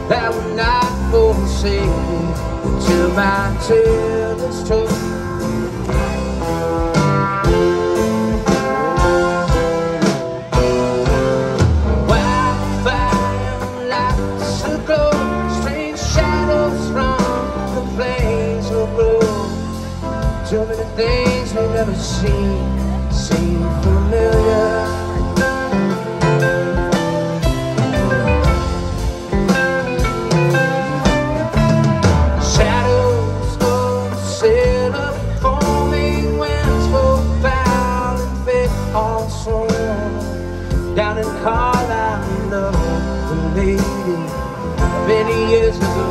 that will not forsake me till my tale is told. Wildfire lights aglow, strange shadows from the flames will grow. Too many things we've never seen seem familiar. Down in Carlisle, the lady many years ago.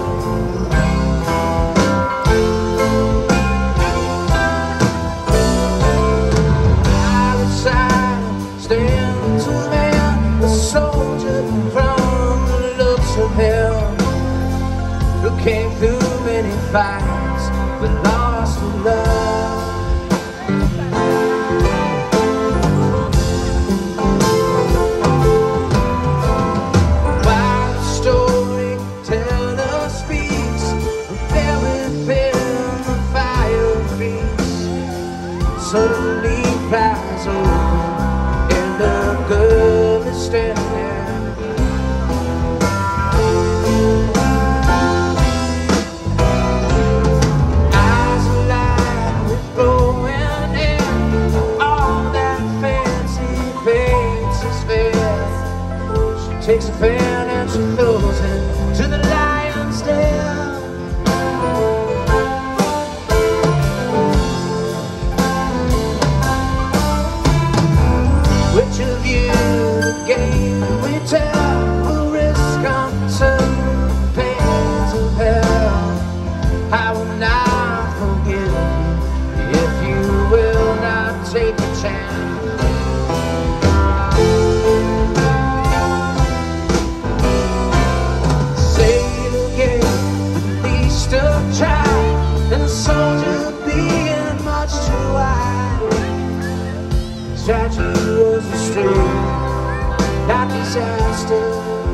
Outside stands a man, a soldier from the looks of him, who came through many fights but lost the love. Suddenly flies open and the girl is standing there. Eyes alive with glowing hair, all that fancy face is fair. She takes a fan and she throws it to the lion's den. Which of you the game we tell will risk uncertain pains of hell? I will not forgive you if you will not take a chance. Say the game, at least a try, and the soldier being much too wide. Tragedy was a stream, not disaster.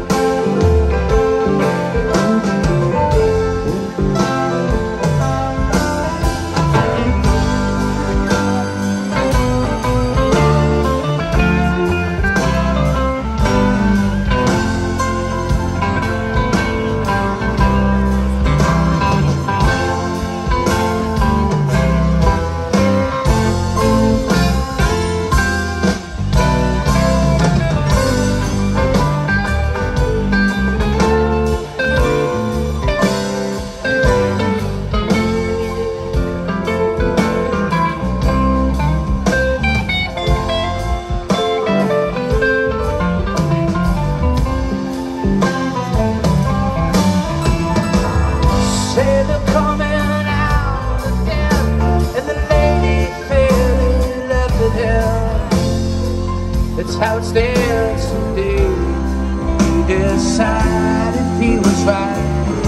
That's how it stands today. You decide if he was right.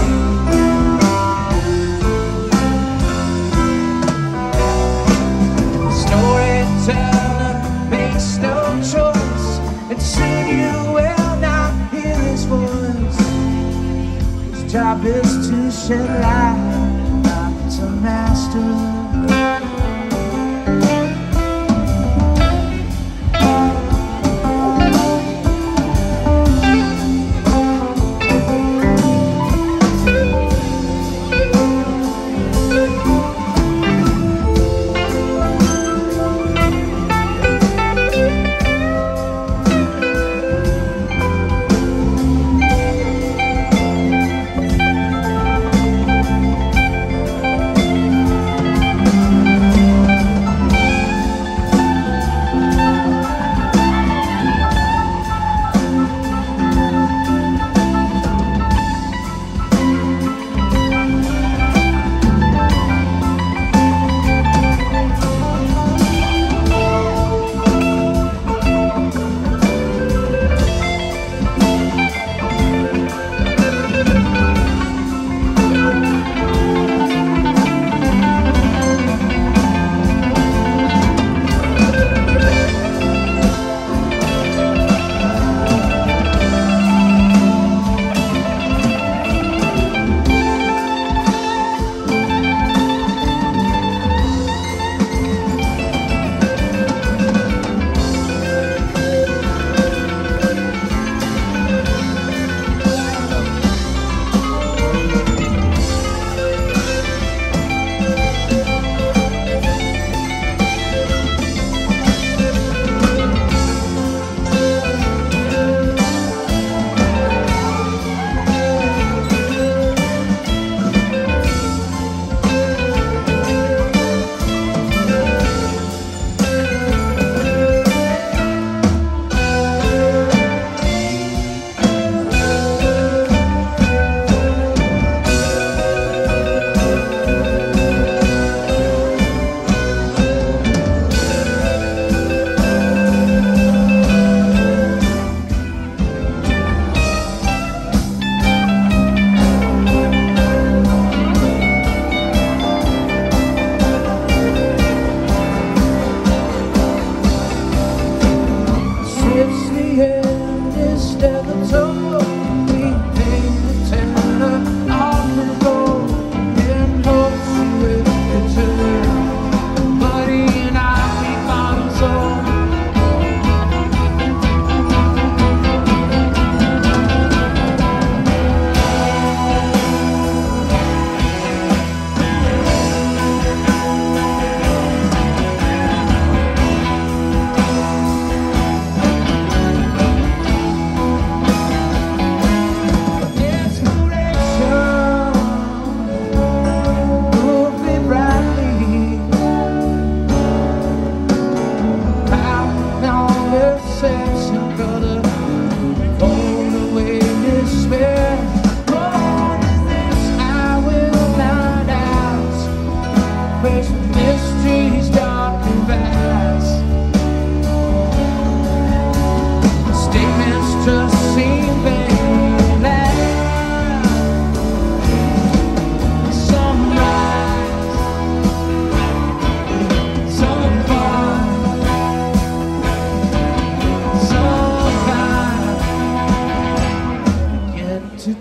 The storyteller makes no choice, and soon you will not hear his voice. His job is to shed light, not to master.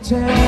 tell.